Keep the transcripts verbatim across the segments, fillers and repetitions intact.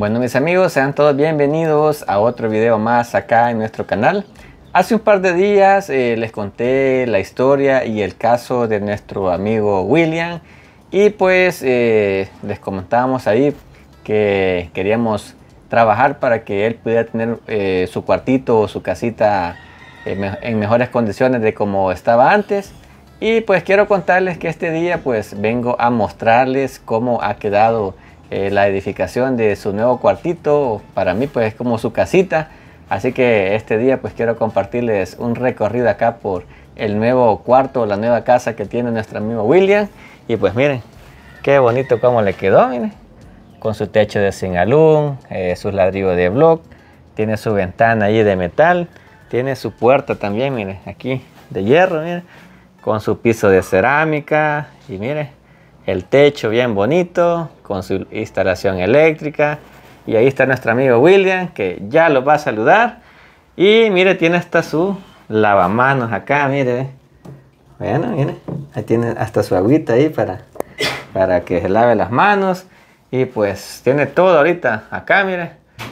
Bueno, mis amigos, sean todos bienvenidos a otro video más acá en nuestro canal. Hace un par de días eh, les conté la historia y el caso de nuestro amigo William, y pues eh, les comentábamos ahí que queríamos trabajar para que él pudiera tener eh, su cuartito o su casita eh, me en mejores condiciones de como estaba antes. Y pues quiero contarles que este día pues vengo a mostrarles cómo ha quedado eh, la edificación de su nuevo cuartito. Para mí pues es como su casita. Así que este día pues quiero compartirles un recorrido acá por el nuevo cuarto, la nueva casa que tiene nuestro amigo William. Y pues miren, qué bonito cómo le quedó, miren. Con su techo de zinc-alum, eh, sus ladrillos de block. Tiene su ventana ahí de metal. Tiene su puerta también, miren, aquí de hierro, miren. Con su piso de cerámica. Y miren, el techo bien bonito, con su instalación eléctrica. Y ahí está nuestro amigo William, que ya lo va a saludar. Y mire, tiene hasta su lavamanos acá, mire. Bueno, mire, ahí tiene hasta su agüita ahí para, para que se lave las manos. Y pues tiene todo ahorita acá, mire,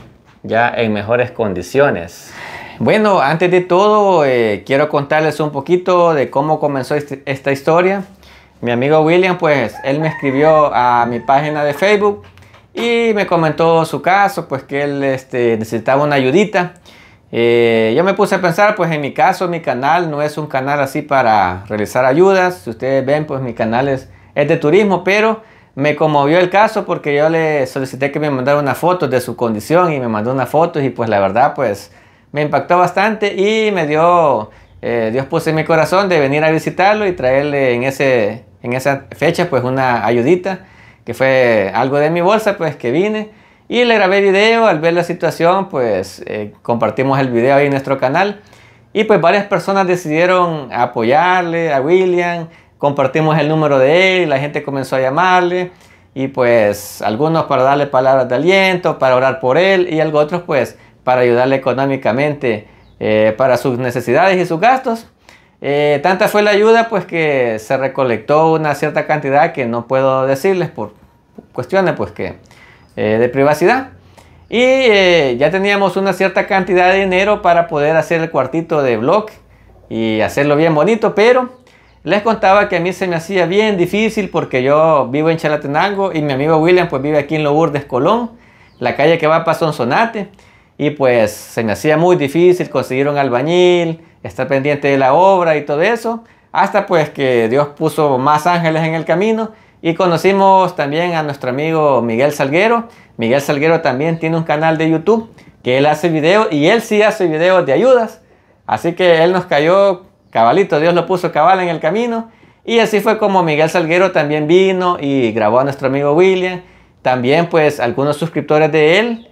ya en mejores condiciones. Bueno, antes de todo, eh, quiero contarles un poquito de cómo comenzó este, esta historia. Mi amigo William, pues, él me escribió a mi página de Facebook y me comentó su caso, pues que él este, necesitaba una ayudita. Eh, yo me puse a pensar, pues en mi caso, mi canal no es un canal así para realizar ayudas. Si ustedes ven, pues mi canal es, es de turismo, pero me conmovió el caso porque yo le solicité que me mandara una foto de su condición y me mandó una foto y pues la verdad, pues me impactó bastante y me dio, eh, Dios puso en mi corazón de venir a visitarlo y traerle en, ese, en esa fecha pues una ayudita, que fue algo de mi bolsa pues que vine y le grabé video. Al ver la situación pues eh, compartimos el video ahí en nuestro canal y pues varias personas decidieron apoyarle a William. Compartimos el número de él, la gente comenzó a llamarle y pues algunos para darle palabras de aliento, para orar por él y algo otros pues para ayudarle económicamente eh, para sus necesidades y sus gastos. Eh, tanta fue la ayuda pues que se recolectó una cierta cantidad que no puedo decirles por cuestiones pues que eh, de privacidad. Y eh, ya teníamos una cierta cantidad de dinero para poder hacer el cuartito de block y hacerlo bien bonito, pero les contaba que a mí se me hacía bien difícil porque yo vivo en Chalatenango y mi amigo William pues vive aquí en Lourdes, Colón, la calle que va para Sonsonate. Y pues se me hacía muy difícil conseguir un albañil, estar pendiente de la obra y todo eso. Hasta pues que Dios puso más ángeles en el camino. Y conocimos también a nuestro amigo Miguel Salguero. Miguel Salguero también tiene un canal de YouTube que él hace videos y él sí hace videos de ayudas. Así que él nos cayó cabalito, Dios lo puso cabal en el camino. Y así fue como Miguel Salguero también vino y grabó a nuestro amigo William. También pues algunos suscriptores de él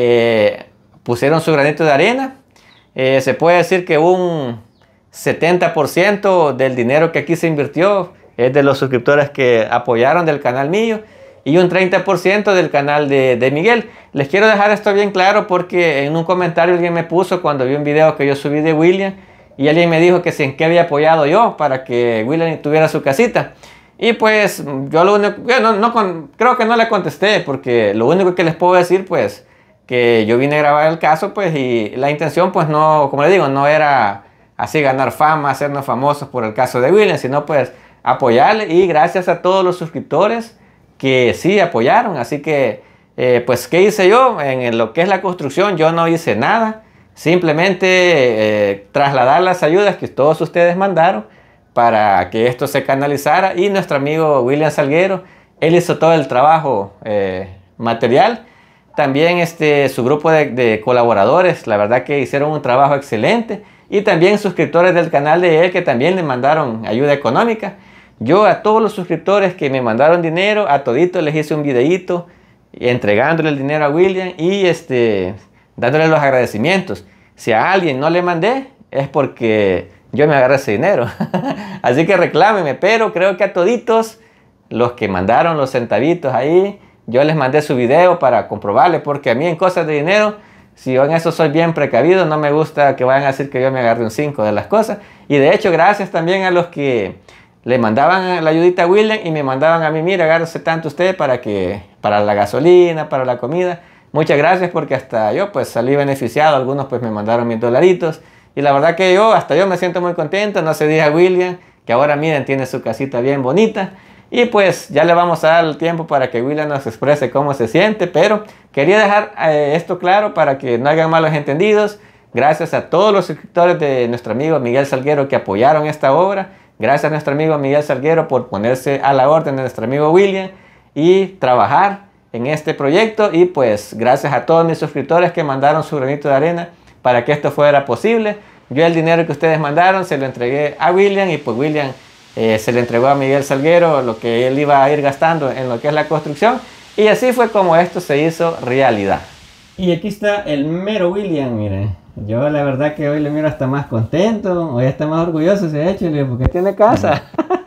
eh, pusieron su granito de arena. Eh, se puede decir que un setenta por ciento del dinero que aquí se invirtió es de los suscriptores que apoyaron del canal mío y un treinta por ciento del canal de, de Miguel. Les quiero dejar esto bien claro porque en un comentario alguien me puso cuando vi un video que yo subí de William y alguien me dijo que si en qué había apoyado yo para que William tuviera su casita. Y pues yo lo único, no, no con, creo que no le contesté porque lo único que les puedo decir pues que yo vine a grabar el caso pues y la intención pues no, como le digo, no era así ganar fama, hacernos famosos por el caso de William, sino pues apoyarle. Y gracias a todos los suscriptores que sí apoyaron. Así que eh, pues ¿qué hice yo? En lo que es la construcción yo no hice nada, simplemente eh, trasladar las ayudas que todos ustedes mandaron para que esto se canalizara. Y nuestro amigo William Salguero, él hizo todo el trabajo eh, material. También este, su grupo de, de colaboradores, la verdad que hicieron un trabajo excelente. Y también suscriptores del canal de él que también le mandaron ayuda económica. Yo a todos los suscriptores que me mandaron dinero, a toditos les hice un videíto entregándole el dinero a William y este, dándole los agradecimientos. Si a alguien no le mandé es porque yo me agarré ese dinero. Así que reclámeme, pero creo que a toditos los que mandaron los centavitos ahí, yo les mandé su video para comprobarle, porque a mí en cosas de dinero, si yo en eso soy bien precavido, no me gusta que vayan a decir que yo me agarré un cinco de las cosas. Y de hecho, gracias también a los que le mandaban la ayudita a William y me mandaban a mí, mira, agárrese tanto usted para, que, para la gasolina, para la comida. muchas gracias porque hasta yo pues salí beneficiado, algunos pues me mandaron mis dolaritos y la verdad que yo, hasta yo me siento muy contento, no se diga a William, que ahora miren, tiene su casita bien bonita. Y pues ya le vamos a dar el tiempo para que William nos exprese cómo se siente, pero quería dejar eh, esto claro para que no hagan malos entendidos. Gracias a todos los suscriptores de nuestro amigo Miguel Salguero que apoyaron esta obra. Gracias a nuestro amigo Miguel Salguero por ponerse a la orden de nuestro amigo William y trabajar en este proyecto. Y pues gracias a todos mis suscriptores que mandaron su granito de arena para que esto fuera posible. Yo el dinero que ustedes mandaron se lo entregué a William y pues William eh, se le entregó a Miguel Salguero lo que él iba a ir gastando en lo que es la construcción. Y así fue como esto se hizo realidad. Y aquí está el mero William, miren. Yo la verdad que hoy le miro hasta más contento, hoy está más orgulloso ese hecho, porque tiene casa.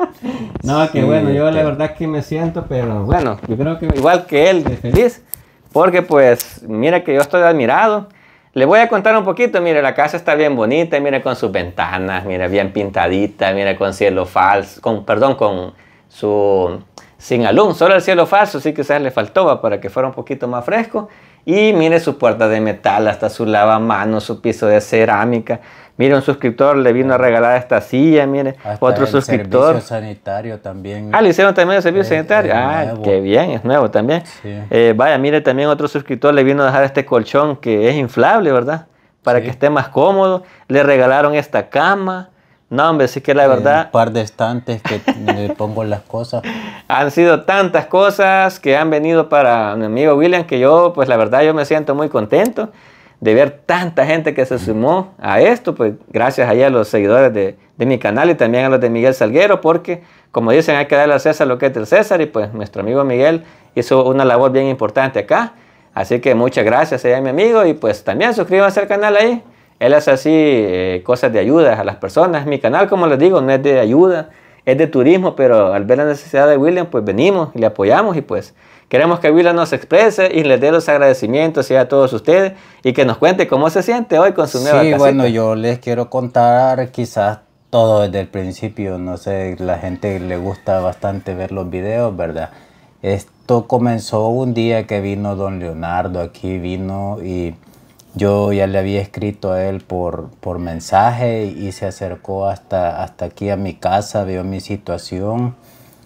No, que sí, bueno, yo la verdad que me siento, pero bueno, yo creo que igual que él, de feliz. Porque pues, mira que yo estoy admirado. Le voy a contar un poquito, mire, la casa está bien bonita, mire con sus ventanas, mire bien pintadita, mire con cielo falso, con, perdón, con su, sin alum, solo el cielo falso, sí quizás le faltó para que fuera un poquito más fresco. Y mire su puerta de metal, hasta su lavamanos, su piso de cerámica. Mire, un suscriptor le vino a regalar esta silla, mire, hasta otro el suscriptor. Servicio sanitario también. Ah, le hicieron también el servicio es, sanitario. Es ah, nuevo. Qué bien, es nuevo también. Sí. Eh, vaya, mire, también otro suscriptor le vino a dejar este colchón que es inflable, ¿verdad? Para sí. que esté más cómodo. Le regalaron esta cama. No, hombre, sí que la verdad... Un par de estantes que le pongo las cosas. Han sido tantas cosas que han venido para mi amigo William que yo, pues la verdad, yo me siento muy contento de ver tanta gente que se sumó a esto, pues gracias allá a los seguidores de, de mi canal y también a los de Miguel Salguero, porque como dicen, hay que darle al César lo que es del César y pues nuestro amigo Miguel hizo una labor bien importante acá. Así que muchas gracias allá a mi amigo y pues también suscríbanse al canal ahí. Él hace así eh, cosas de ayuda a las personas. Mi canal, como les digo, no es de ayuda, es de turismo, pero al ver la necesidad de William, pues venimos y le apoyamos y pues queremos que William nos exprese y les dé los agradecimientos a todos ustedes y que nos cuente cómo se siente hoy con su nueva casita. Sí, bueno, yo les quiero contar quizás todo desde el principio. No sé, la gente le gusta bastante ver los videos, ¿verdad? Esto comenzó un día que vino don Leonardo, aquí vino y... Yo ya le había escrito a él por, por mensaje y se acercó hasta, hasta aquí a mi casa, vio mi situación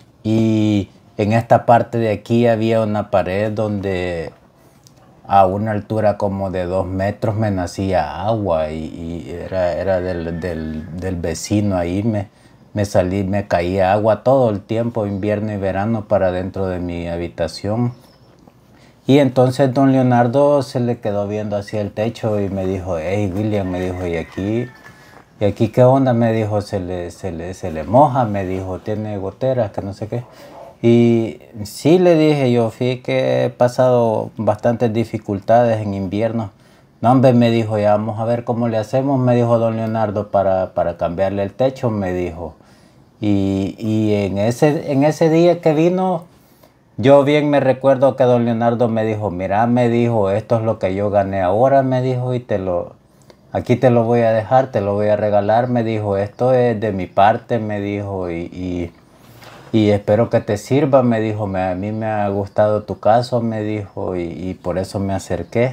y en esta parte de aquí había una pared donde a una altura como de dos metros me nacía agua y, y era, era del, del, del vecino ahí, me, me salí, me caía agua todo el tiempo, invierno y verano para dentro de mi habitación. Y entonces don Leonardo se le quedó viendo hacia el techo y me dijo, hey William, me dijo, ¿y aquí, ¿y aquí qué onda? Me dijo, se le, se le, se le moja, me dijo, tiene goteras, que no sé qué. Y sí le dije yo, fíjate que he pasado bastantes dificultades en invierno. No, hombre, me dijo, ya vamos a ver cómo le hacemos, me dijo don Leonardo, para, para cambiarle el techo, me dijo. Y, y en, ese, en ese día que vino... Yo bien me recuerdo que don Leonardo me dijo, mira, me dijo, esto es lo que yo gané ahora, me dijo, y te lo, aquí te lo voy a dejar, te lo voy a regalar, me dijo, esto es de mi parte, me dijo, y, y, y espero que te sirva, me dijo, me, a mí me ha gustado tu caso, me dijo, y, y por eso me acerqué.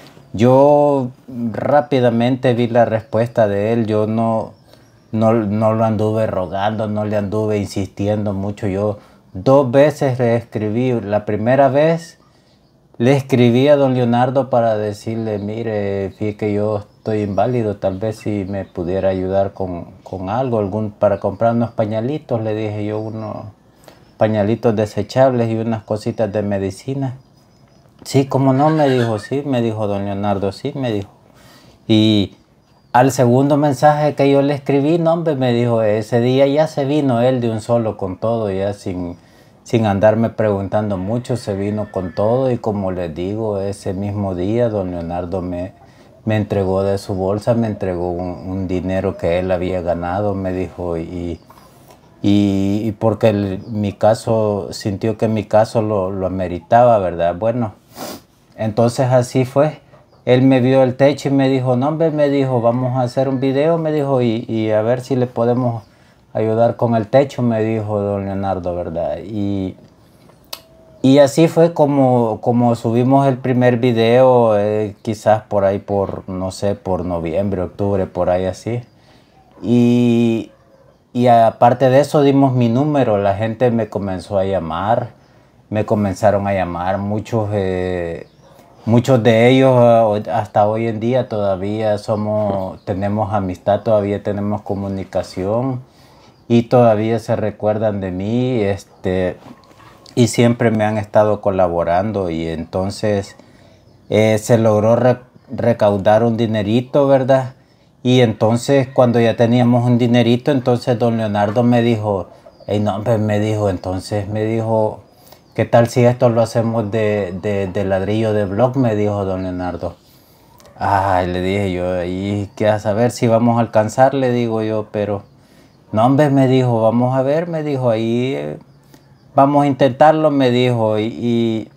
Yo rápidamente vi la respuesta de él, yo no, no, no lo anduve rogando, no le anduve insistiendo mucho, yo... Dos veces le escribí. La primera vez le escribí a don Leonardo para decirle, mire, fíjate que yo estoy inválido, tal vez si me pudiera ayudar con, con algo, algún, para comprar unos pañalitos, le dije yo, unos pañalitos desechables y unas cositas de medicina. Sí, como no, me dijo, sí, me dijo don Leonardo, sí, me dijo. Y al segundo mensaje que yo le escribí, no, hombre, me dijo, ese día ya se vino él de un solo con todo, ya sin... sin andarme preguntando mucho, se vino con todo y como les digo, ese mismo día don Leonardo me, me entregó de su bolsa, me entregó un, un dinero que él había ganado, me dijo, y, y, y porque el, mi caso, sintió que mi caso lo, lo ameritaba, ¿verdad? Bueno, entonces así fue. Él me vio el techo y me dijo, no, hombre, me dijo, vamos a hacer un video, me dijo, y, y a ver si le podemos ayudar con el techo, me dijo don Leonardo, ¿verdad? Y, y así fue como, como subimos el primer video, eh, quizás por ahí por, no sé, por noviembre, octubre, por ahí así. Y, y aparte de eso dimos mi número, la gente me comenzó a llamar, me comenzaron a llamar, muchos, eh, muchos de ellos eh, hasta hoy en día todavía somos, tenemos amistad, todavía tenemos comunicación y todavía se recuerdan de mí, este... y siempre me han estado colaborando y entonces eh, se logró re recaudar un dinerito, ¿verdad? Y entonces cuando ya teníamos un dinerito, entonces don Leonardo me dijo, hey, no, pues me dijo, entonces me dijo, ¿qué tal si esto lo hacemos de, de, de ladrillo de block? Me dijo don Leonardo. Ay, le dije yo, y qué a saber si vamos a alcanzar, le digo yo, pero no, hombre, me dijo, vamos a ver, me dijo, ahí... Eh, vamos a intentarlo, me dijo, y, y,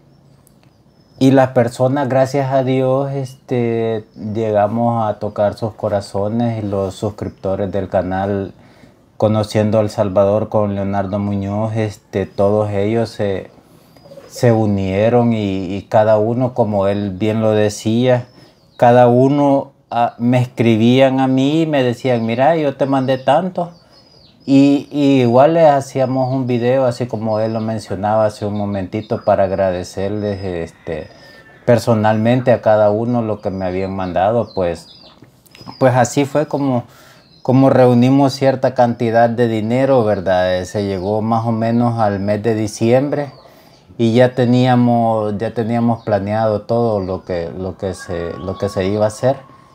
y las personas, gracias a Dios, este, llegamos a tocar sus corazones y los suscriptores del canal Conociendo a El Salvador con Leonardo Muñoz, este, todos ellos se, se unieron y, y cada uno, como él bien lo decía, cada uno a, me escribían a mí y me decían, mira, yo te mandé tanto. Y, y igual les hacíamos un video, así como él lo mencionaba hace un momentito, para agradecerles este, personalmente a cada uno lo que me habían mandado. Pues, pues así fue como, como reunimos cierta cantidad de dinero, ¿verdad? Se llegó más o menos al mes de diciembre y ya teníamos, ya teníamos planeado todo lo que, lo que, se, lo que se iba a hacer.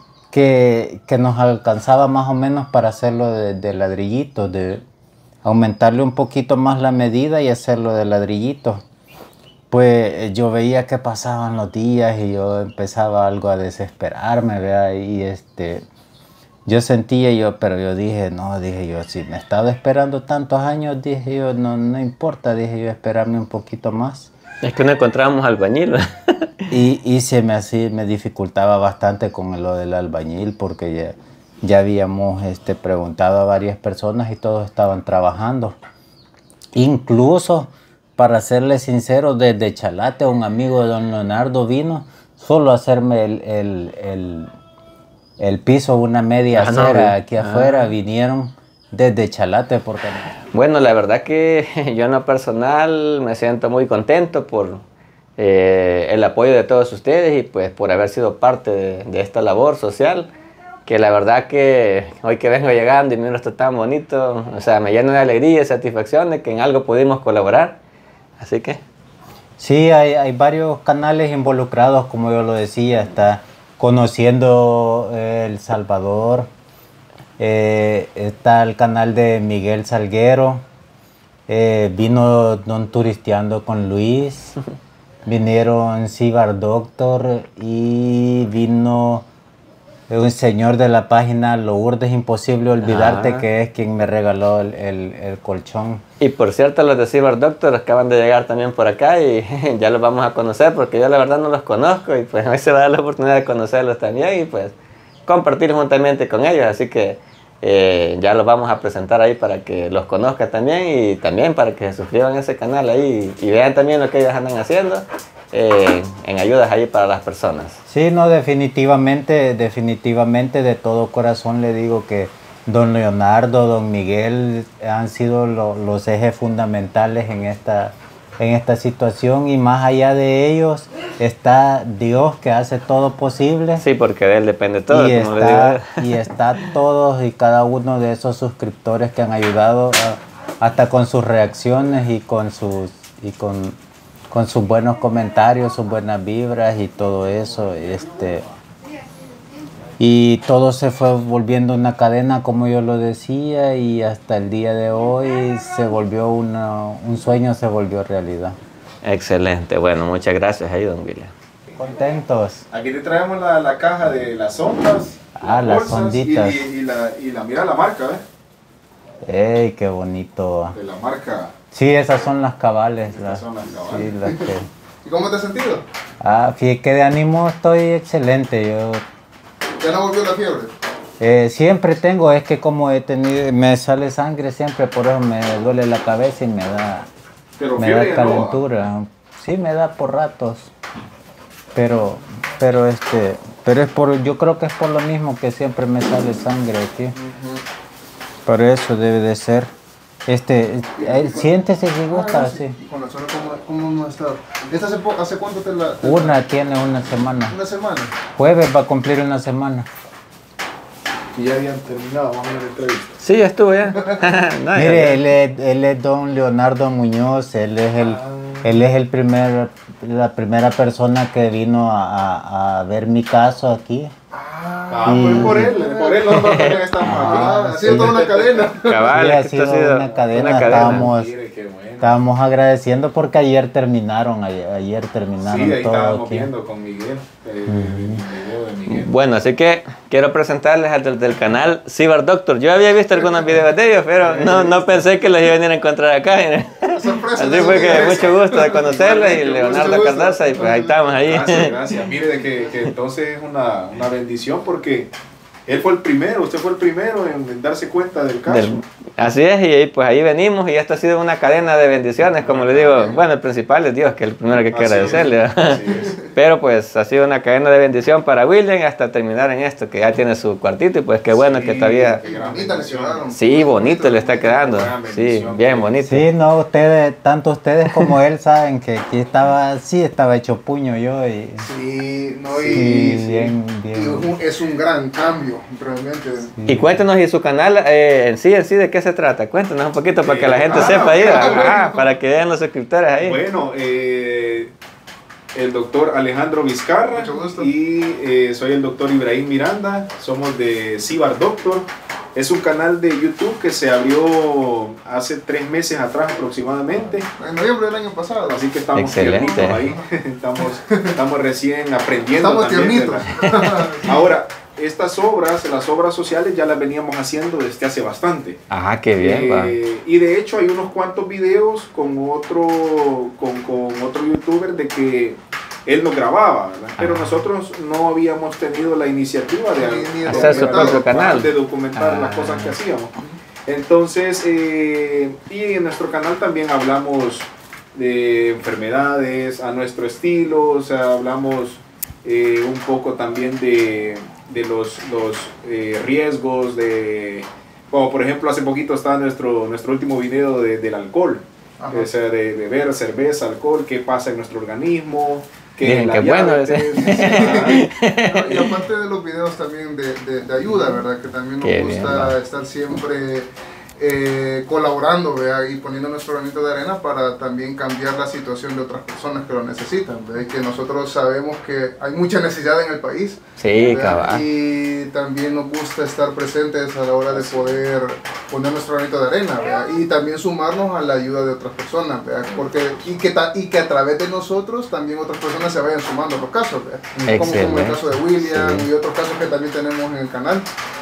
Que, que nos alcanzaba más o menos para hacerlo de, de ladrillitos, de aumentarle un poquito más la medida y hacerlo de ladrillitos. Pues yo veía que pasaban los días y yo empezaba algo a desesperarme, ¿verdad? Y este, yo sentía yo, pero yo dije, no, dije yo, si me he estado esperando tantos años, dije yo, no, no importa, dije yo, esperarme un poquito más. Es que no encontrábamos albañil. Y, y se me, así, me dificultaba bastante con lo del albañil porque ya, ya habíamos este, preguntado a varias personas y todos estaban trabajando. Incluso, para serles sincero, desde Chalate un amigo de don Leonardo vino solo a hacerme el, el, el, el piso, una media ah, acera no, aquí ah. afuera, vinieron desde Chalate. Porque... Bueno, la verdad que yo en lo personal me siento muy contento por... Eh, el apoyo de todos ustedes y pues por haber sido parte de, de esta labor social, que la verdad que hoy que vengo llegando y miro esto tan bonito, o sea, me llena de alegría y satisfacción de que en algo pudimos colaborar, así que... Sí, hay, hay varios canales involucrados, como yo lo decía, está Conociendo El Salvador, eh, está el canal de Miguel Salguero, eh, vino Don Turisteando con Luis, vinieron Cibar Doctor y vino un señor de la página Lourdes Imposible Olvidarte, ah. que es quien me regaló el, el, el colchón. Y por cierto, los de Cibar Doctor acaban de llegar también por acá y ya los vamos a conocer porque yo la verdad no los conozco y pues hoy se va a dar la oportunidad de conocerlos también y pues compartir juntamente con ellos, así que eh, ya los vamos a presentar ahí para que los conozcan también y también para que se suscriban a ese canal ahí y, y vean también lo que ellos andan haciendo eh, en ayudas ahí para las personas. Sí, no, definitivamente, definitivamente de todo corazón le digo que don Leonardo, don Miguel han sido lo, los ejes fundamentales en esta, en esta situación y más allá de ellos está Dios que hace todo posible. Sí, porque de él depende todo. Y, como está, le digo. y está todos y cada uno de esos suscriptores que han ayudado a, hasta con sus reacciones y con sus, y con, con sus buenos comentarios, sus buenas vibras y todo eso. Este, y todo se fue volviendo una cadena, como yo lo decía, y hasta el día de hoy se volvió una, un sueño, se volvió realidad. Excelente, bueno, muchas gracias ahí, don William. Contentos. Aquí te traemos la, la caja de las ondas, ah, las, las onditas. Y, y, la, y la, mira la marca, ¿eh? ¡Ey, qué bonito! De la marca. Sí, esas son las cabales. Estas las, son las cabales. Sí, las que... ¿Y cómo te has sentido? Ah, fíjate que de ánimo estoy excelente. Yo... ¿Ya no volvió la fiebre? Eh, siempre tengo, es que como he tenido, me sale sangre siempre, por eso me duele la cabeza y me da, Pero me fiebre da calentura. No, sí me da por ratos. Pero, pero este, pero es por, yo creo que es por lo mismo que siempre me sale sangre aquí. Uh-huh. Por eso debe de ser. Este, eh, siéntese si gusta, ah, sí. ¿Y con la zona cómo, cómo hemos estado? ¿Esta hace, hace cuánto te la...? Te una, la... tiene una semana. ¿Una semana? Jueves va a cumplir una semana. Y ya habían terminado, vamos a ver la entrevista. Sí, ya estuvo ya. No, Mire, ya él, es, él es don Leonardo Muñoz, él es el, ah. él es el primer, la primera persona que vino a, a, a ver mi caso aquí. Ah, y... por él, por él nosotros también estamos ah, aquí. Ha sido sí. toda una cadena. Cabal, sí, ha sido, sido una cadena. Una cadena. Estábamos, Mire, qué bueno. estábamos agradeciendo porque ayer terminaron, ayer, ayer terminaron sí, ahí todo estábamos aquí. viendo con Miguel, eh, uh-huh. el video de Miguel. Bueno, así que quiero presentarles al del, del canal Cyber Doctor. Yo había visto algunos videos de ellos, pero no, no pensé que los iba a venir a encontrar acá. Sorpresa, así fue que mucho gusto de conocerles y Leonardo Cardaza, y pues ahí estamos ahí. Gracias, gracias. Mire, de que, que entonces es una, una bendición porque él fue el primero, usted fue el primero en, en darse cuenta del caso. Del, así es, y pues ahí venimos y esto ha sido una cadena de bendiciones, como le digo, bueno, el principal es Dios, que es el primero que hay que agradecerle. Es, así es. Pero pues ha sido una cadena de bendición para William hasta terminar en esto, que ya tiene su cuartito y pues qué bueno sí, que todavía... Qué bonita le quedaron. Sí, bonito le está quedando, sí, bien bonito. Sí, no, ustedes, tanto ustedes como él saben que aquí estaba, sí estaba hecho puño yo y... Sí, no, y, sí, sí, bien, bien. Y es un gran cambio. Realmente. Sí. Y cuéntenos, y su canal eh, en sí, en sí, ¿de qué se trata? Cuéntenos un poquito para que la gente ah, sepa ahí, ah, para que vean los suscriptores ahí. Bueno, eh, el doctor Alejandro Vizcarra y eh, soy el doctor Ibrahim Miranda, somos de Cyber Doctor. Es un canal de YouTube que se abrió hace tres meses atrás aproximadamente. En noviembre del año pasado. Así que estamos excelente tiernitos ahí. Estamos, estamos recién aprendiendo. Estamos también tiernitos. La... Ahora, estas obras, las obras sociales ya las veníamos haciendo desde hace bastante. Ah, qué bien. Eh, y de hecho hay unos cuantos videos con otro, con, con otro youtuber de que él nos grababa, ¿verdad? Pero ah. nosotros no habíamos tenido la iniciativa de, de, de hacer su propio canal, de documentar ah. las cosas que hacíamos. Entonces, eh, y en nuestro canal también hablamos de enfermedades a nuestro estilo, o sea, hablamos eh, un poco también de, de los, los eh, riesgos de, como por ejemplo hace poquito estaba nuestro, nuestro último video de, del alcohol, o sea, de beber cerveza, alcohol, qué pasa en nuestro organismo. Que Miren, qué bueno es. Y aparte de los videos también de, de, de ayuda, ¿verdad? Que también nos qué gusta bien, estar siempre eh, colaborando, ¿verdad? Y poniendo nuestro granito de arena para también cambiar la situación de otras personas que lo necesitan, ¿verdad? Y que nosotros sabemos que hay mucha necesidad en el país. Sí, cabal. Y también nos gusta estar presentes a la hora de poder poner nuestro granito de arena, ¿verdad? Y también sumarnos a la ayuda de otras personas, ¿verdad? Porque, y, que ta, y que a través de nosotros también otras personas se vayan sumando a los casos, ¿verdad? Como, como el caso de William sí. y otros casos que también tenemos en el canal.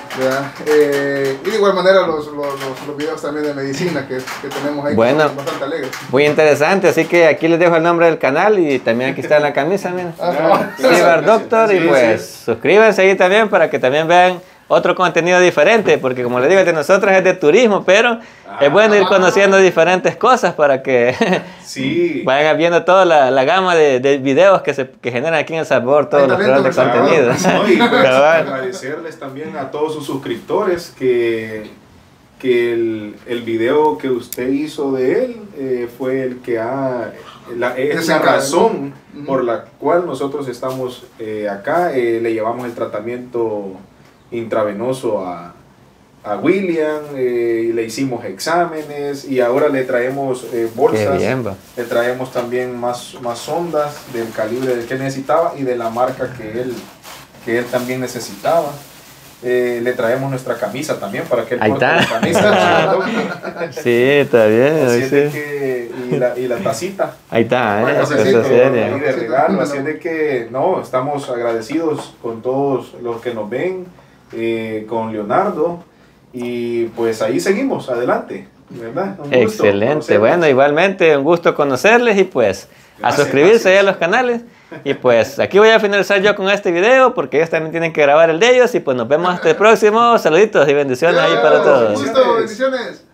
Eh, y de igual manera los, los, los, los videos también de medicina que, que tenemos ahí, bueno, que son bastante alegres. Muy interesante, así que aquí les dejo el nombre del canal y también aquí está en la camisa, miren. Cyber Doctor, sí, y pues sí. suscríbanse ahí también para que también vean otro contenido diferente, porque como les digo, el de nosotros es de turismo, pero ah, es bueno ir conociendo diferentes cosas para que sí. vayan viendo toda la, la gama de, de videos que se que generan aquí en El Salvador, todos los programas de contenido. No, y pues, agradecerles también a todos sus suscriptores que, que el, el video que usted hizo de él eh, fue el que ha... La, es la razón uh-huh. por la cual nosotros estamos eh, acá, eh, le llevamos el tratamiento intravenoso a, a William, eh, y le hicimos exámenes y ahora le traemos eh, bolsas, bien, le traemos también más, más sondas del calibre del que necesitaba y de la marca que él, que él también necesitaba. Eh, le traemos nuestra camisa también para que él porte la camisa. Sí, está bien. Así es de que, y, la, y la tacita. Ahí está, ¿eh? Bueno, ahí de regalo, así es de que no, estamos agradecidos con todos los que nos ven, eh, con Leonardo, y pues ahí seguimos, adelante, ¿verdad? Un gusto excelente, bueno, igualmente un gusto conocerles y pues gracias, a suscribirse gracias. a los canales. Y pues aquí voy a finalizar yo con este video porque ellos también tienen que grabar el de ellos y pues nos vemos hasta el próximo. Saluditos y bendiciones ahí para todos. Bendiciones.